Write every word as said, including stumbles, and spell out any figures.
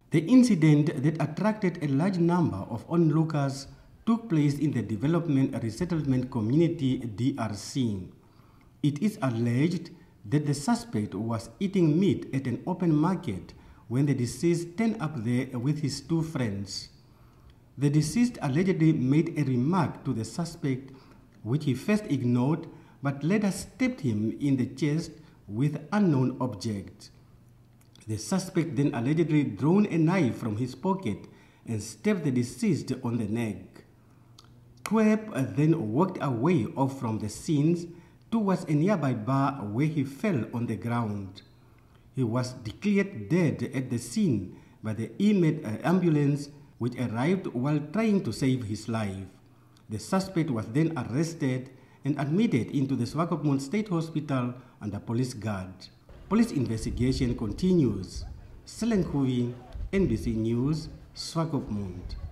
The incident that attracted a large number of onlookers took place in the Development Resettlement Community D R C. It is alleged that the suspect was eating meat at an open market when the deceased turned up there with his two friends. The deceased allegedly made a remark to the suspect which he first ignored but later stabbed him in the chest with unknown object. The suspect then allegedly drew a knife from his pocket and stabbed the deceased on the neck. Kwep then walked away off from the scenes towards a nearby bar where he fell on the ground. He was declared dead at the scene by the E M E D ambulance which arrived while trying to save his life. The suspect was then arrested and admitted into the Swakopmund State Hospital under police guard. Police investigation continues. Selen Kuvi, N B C News, Swakopmund.